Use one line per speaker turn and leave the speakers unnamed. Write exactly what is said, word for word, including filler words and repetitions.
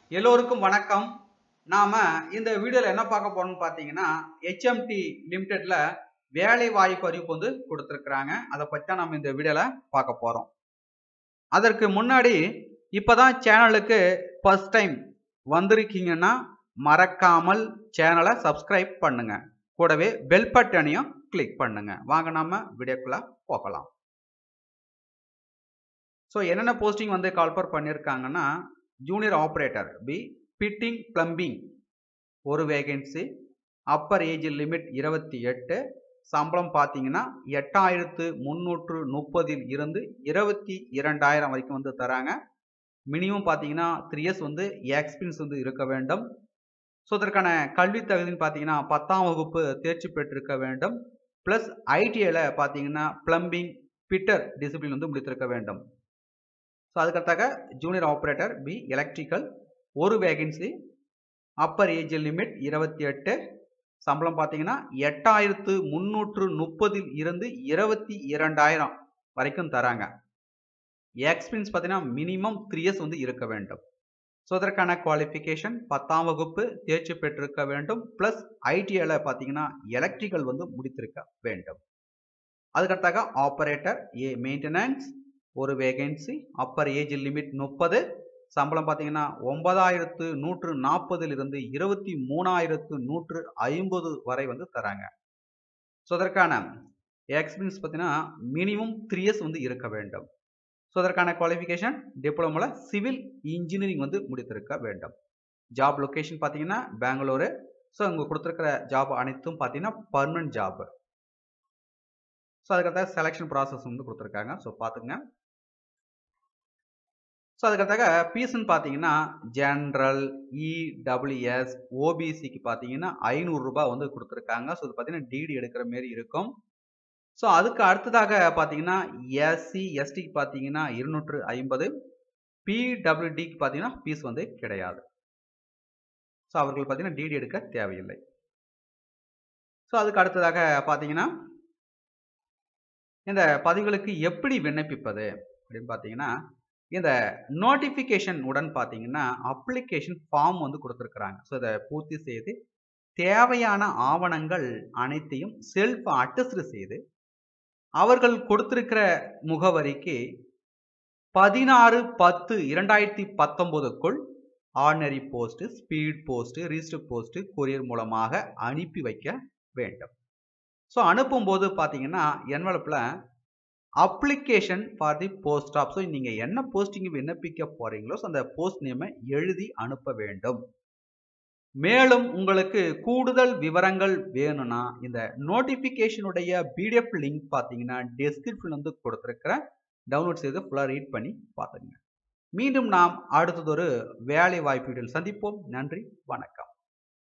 எல்லோருக்கும் வணக்கம். நாம இந்த வீடியோல என்ன பார்க்க போறோம்னு பாத்தீங்கன்னா, H M T லிமிடெட்ல வேலை வாய்ப்பு அறிவிப்பு வந்து கொடுத்திருக்காங்க. அதை பத்தி தான் நம்ம இந்த வீடியோல பார்க்க போறோம். அதற்கு முன்னாடி இப்பதான் சேனலுக்கு ஃபர்ஸ்ட் டைம் வந்திருக்கீங்கன்னா மறக்காமல் சேனலை சப்ஸ்கிரைப் பண்ணுங்க. கூடவே பெல் பட்டனையும் கிளிக் பண்ணுங்க. வாங்க நாம வீடியோக்குள்ள போகலாம். ஸோ என்னென்ன போஸ்டிங் வந்து கால்பர் பண்ணியிருக்காங்கன்னா, junior operator B fitting plumbing ஒரு வேகன்சி, அப்பர் ஏஜ் லிமிட் இருபத்தி எட்டு, சம்பளம் பார்த்தீங்கன்னா எட்டாயிரத்து முந்நூற்று முப்பதில் இருந்து இருபத்தி இரண்டாயிரம் வரைக்கும் வந்து தராங்க. மினிமம் பார்த்தீங்கன்னா த்ரீ இயர்ஸ் வந்து எக்ஸ்பீரியன்ஸ் வந்து இருக்க வேண்டும். ஸோ அதற்கான கல்வி தகுதின்னு பார்த்தீங்கன்னா பத்தாம் வகுப்பு தேர்ச்சி பெற்றிருக்க வேண்டும். ப்ளஸ் ஐடிஐல பார்த்தீங்கன்னா பிளம்பிங் ஃபிட்டர் டிசிப்ளின் வந்து முடித்திருக்க வேண்டும். ஸோ அதுக்கடுத்தாக ஜூனியர் ஆப்ரேட்டர் பி எலக்ட்ரிக்கல் ஒரு வேகன்சி, அப்பர் ஏஜ் லிமிட் இருபத்தி எட்டு, சம்பளம் பார்த்தீங்கன்னா எட்டாயிரத்து முந்நூற்று முப்பதில் இருந்து இருபத்தி இரண்டாயிரம் வரைக்கும் தராங்க. எக்ஸ்பீரியன்ஸ் பார்த்தீங்கன்னா மினிமம் த்ரீ இயர்ஸ் வந்து இருக்க வேண்டும். ஸோ அதற்கான குவாலிஃபிகேஷன் பத்தாம் வகுப்பு தேர்ச்சி பெற்றிருக்க வேண்டும். பிளஸ் ஐடிஐல பார்த்தீங்கன்னா எலக்ட்ரிக்கல் வந்து முடித்திருக்க வேண்டும். அதுக்கடுத்தாக ஆப்ரேட்டர் ஏ மெயின்டெனன்ஸ் ஒரு வேகன்சி, அப்பர் ஏஜ் லிமிட் முப்பது, சம்பளம் பார்த்தீங்கன்னா ஒன்பதாயிரத்து நூற்று நாற்பதில் இருந்து இருபத்தி மூணாயிரத்து நூற்று ஐம்பது வரை வந்து தராங்க. ஸோ அதற்கான எக்ஸ்பீரியன்ஸ் பார்த்தீங்கன்னா மினிமம் த்ரீ இயர்ஸ் வந்து இருக்க வேண்டும். ஸோ அதற்கான குவாலிஃபிகேஷன் டிப்ளமோல சிவில் இன்ஜினியரிங் வந்து முடித்திருக்க வேண்டும். ஜாப் லொகேஷன் பார்த்தீங்கன்னா பெங்களூரு. ஸோ இங்கே கொடுத்துருக்கிற ஜாப் அனைத்தும் பார்த்தீங்கன்னா பர்மனன்ட் ஜாப். ஸோ அதுக்கடுத்த செலெக்ஷன் ப்ராசஸ் வந்து கொடுத்துருக்காங்க. ஸோ பார்த்துங்க. ஸோ அதுக்கடுத்தாக ஃபீஸ்ன்னு பார்த்தீங்கன்னா ஜென்ரல், இடபிள்யூஎஸ், ஓபிசிக்கு பார்த்தீங்கன்னா ஐநூறு ரூபாய் வந்து கொடுத்துருக்காங்க. ஸோ இது பார்த்தீங்கன்னா டிடி எடுக்கிற மாரி இருக்கும். ஸோ அதுக்கு அடுத்ததாக பார்த்தீங்கன்னா எஸ்சி எஸ்டிக்கு பார்த்தீங்கன்னா இருநூற்று ஐம்பது, பிடபிள்யூடிக்கு பார்த்தீங்கன்னா ஃபீஸ் வந்து கிடையாது. ஸோ அவர்கள் பார்த்தீங்கன்னா டிடி எடுக்க தேவையில்லை. ஸோ அதுக்கு அடுத்ததாக பார்த்தீங்கன்னா இந்த பதிவுகளுக்கு எப்படி விண்ணப்பிப்பது அப்படின்னு பார்த்தீங்கன்னா, இந்த நோட்டிஃபிகேஷன் உடன் பார்த்தீங்கன்னா அப்ளிகேஷன் ஃபார்ம் வந்து கொடுத்துருக்குறாங்க. ஸோ இதை பூர்த்தி செய்து தேவையான ஆவணங்கள் அனைத்தையும் செல்ஃப் அட்டஸ்டு செய்து அவர்கள் கொடுத்திருக்கிற முகவரிக்கு பதினாறு பத்து இரண்டாயிரத்தி பத்தொன்பதுக்குள் ordinary post, speed post, register post, courier மூலமாக அனுப்பி வைக்க வேண்டும். ஸோ அனுப்பும்போது பார்த்தீங்கன்னா என்வலப்பில் application for the post of, so நீங்கள் என்ன போஸ்டிங் விண்ணப்பிக்க போறீங்களோ அந்த போஸ்ட் நேமை எழுதி அனுப்ப வேண்டும். மேலும் உங்களுக்கு கூடுதல் விவரங்கள் வேணும்னா இந்த நோட்டிஃபிகேஷனுடைய பிடிஎஃப் லிங்க் பார்த்தீங்கன்னா டெஸ்கிரிப்ஷன் வந்து கொடுத்துருக்கிற டவுன்லோட் செய்து ஃபுல்லாக ரீட் பண்ணி பார்த்துங்க. மீண்டும் நாம் அடுத்ததொரு வேலை வாய்ப்புகளில் சந்திப்போம். நன்றி, வணக்கம்.